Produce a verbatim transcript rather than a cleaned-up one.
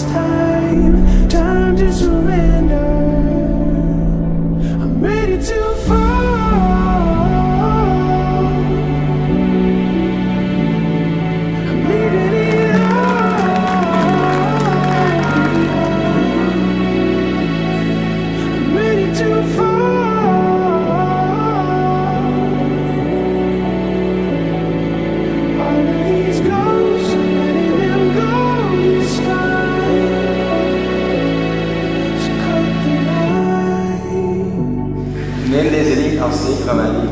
it's time, time to surrender. I'm ready to fall. I'm leaving it all. I'm ready to fall. Nel des Élites en C, chromatique.